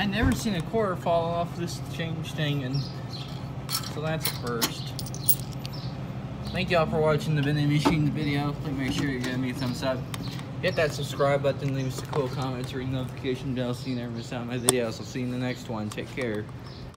never seen a quarter fall off this change thing, and so that's a first. Thank y'all for watching the vending machine video. Please make sure you give me a thumbs up. Hit that subscribe button, leave us a cool comment, ring the notification bell so you never miss out on my videos. I'll see you in the next one. Take care.